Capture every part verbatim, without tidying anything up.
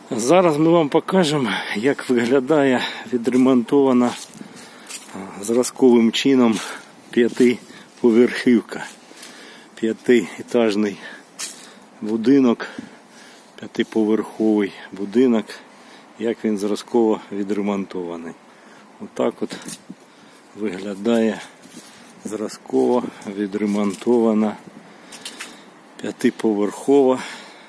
Зараз ми вам покажемо, як виглядає відремонтована зразковим чином п'ятиповерхівка. П'ятиетажний будинок, п'ятиповерховий будинок, як він зразково відремонтований. Отак от виглядає зразково відремонтована п'ятиповерхова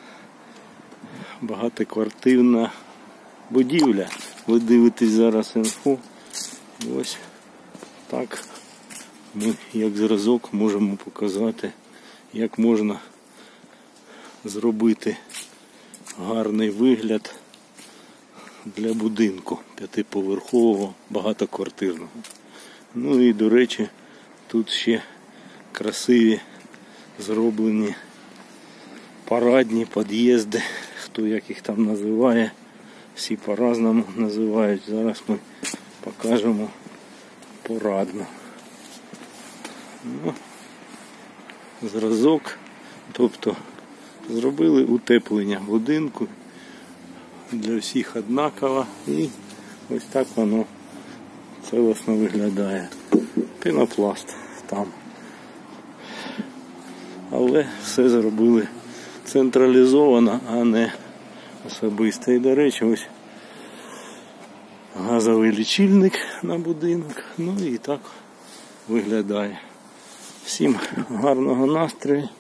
багатоквартирна будівля. Ви дивитесь зараз інфу. Ось так ми як зразок можемо показати, як можна зробити гарний вигляд для будинку п'ятиповерхового багатоквартирного. Ну і, до речі, тут ще красиві зроблені парадні під'їзди, хто як їх там називає, всі по-разному називають. Зараз ми покажемо порадно. Ну, зразок, тобто зробили утеплення будинку для всіх однаково, і ось так воно цілісно виглядає. Пінопласт там. Але все зробили централізовано, а не особисто. І, до речі, ось газовий лічильник на будинок. Ну і так виглядає. Всім гарного настрою.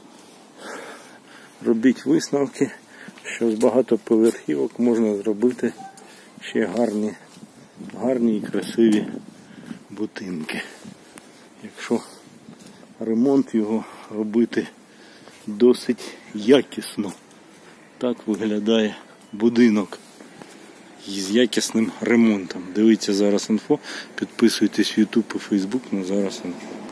Робіть висновки, що з багатоповерхівок можна зробити ще гарні, гарні і красиві будинки. Якщо ремонт його робити досить якісно. Так виглядає будинок з якісним ремонтом. Дивіться зараз інфо, підписуйтесь в ютуб і фейсбук, ну зараз інфо.